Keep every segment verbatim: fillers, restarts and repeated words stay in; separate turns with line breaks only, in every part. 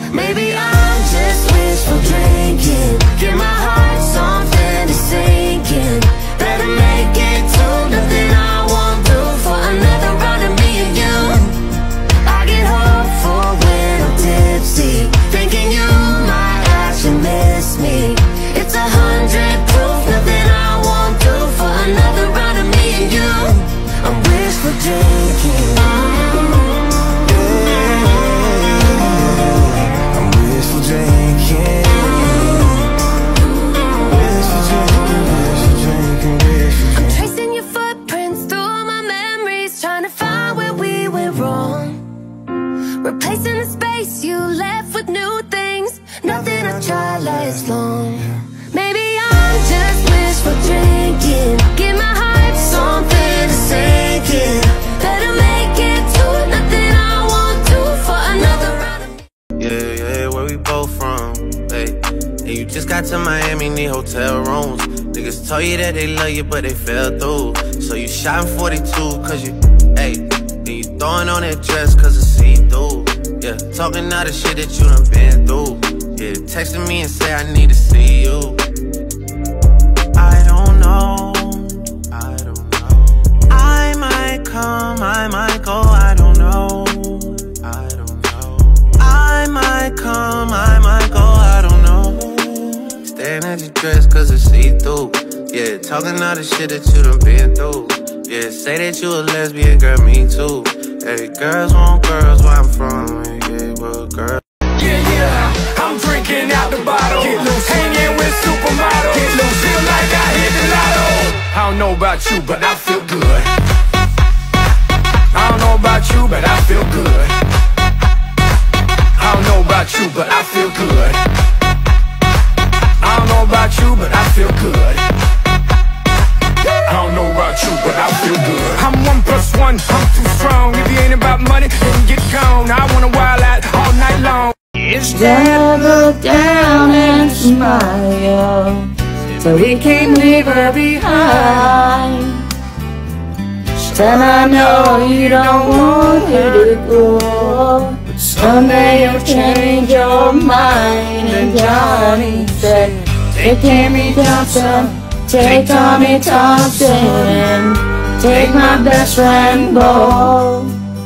Maybe I'm just wishful drinking. Give my heart something to sink in. Better make it to nothing I won't do for another round of me and you. I get hopeful when I'm tipsy, thinking you might actually miss me. It's a hundred proof, nothing I won't do for another round of me and you. I'm wishful drinking. I'm wishful drinking. Wishful drinking, wishful drinking, wishful drinking. I'm tracing your footprints through my memories, trying to find where we went wrong. Replacing the space you left with new things. Nothing I tried lasts long. Maybe I'm just wishful drinking. Give my heart something to sink in. Better make it to nothing I won't do for another round of me.
Yeah, yeah, where we both from, hey. And you just got to Miami, need hotel rooms. Niggas told you that they love you, but they fell through. So you shot in forty-two, cause you, hey. And you throwing on that dress, cause it's see-through. Yeah, talking all the shit that you done been through. Yeah, texting me and say I need to see you. I don't know, I don't know. I might come, I might go, I don't know, I don't know. I might come, I might go, I don't know. Staring at your dress cause it's see-through. Yeah, talking all the shit that you done been through. Yeah, say that you a lesbian, girl, me too. Hey, girls want girls where I'm from, yeah, well, girl.
Yeah, yeah, I'm drinking out the bottle. Get loose, hanging with supermodels. Get loose, feel like I hit the lotto. I don't know about you, but I feel good. I don't know about you, but I feel good. I don't know about you, but I feel good. I don't know about you, but I feel good. I don't know about you, but I feel good. I'm one plus one, I'm too strong. If you ain't about money, then get gone. I wanna wild out all night long. It's
Never look down and smile, so we can't leave her behind. Still I know you don't want her to go, but someday you'll change your mind. And Johnny said, take Tammy Thompson, take Tommy Thompson, take my best friend Bo.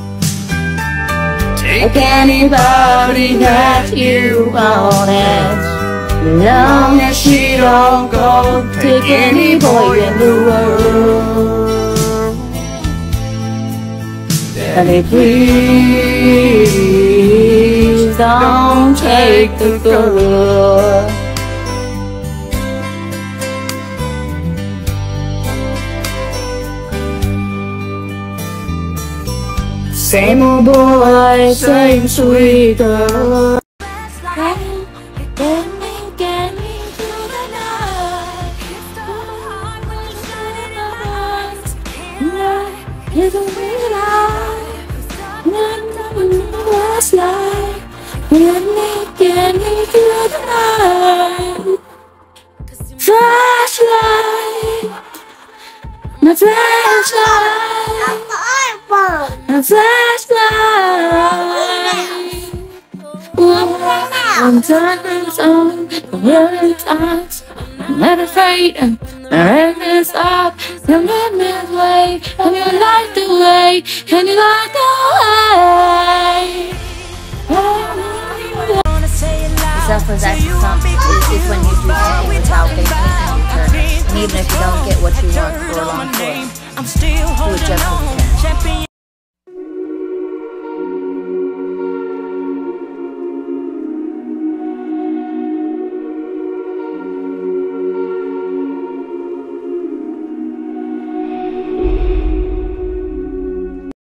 Take anybody that you want, as long as she don't go. Take any boy in the world. Daddy, please don't take the girl. Same old boy, same sweet girl. Get me, get me through the night. It's a real life. Never knew what's like. Get me, get me through the night. Flashlight, my flashlight. A flashlight. One time it's on, the world times. I'm not afraid, I'm not stop. You made me wait, and you like the way, and you like the way. Self-possessed song is, is when you do something without thinking and you turn it. And even if you don't get what you want for a long course, do it just as you can.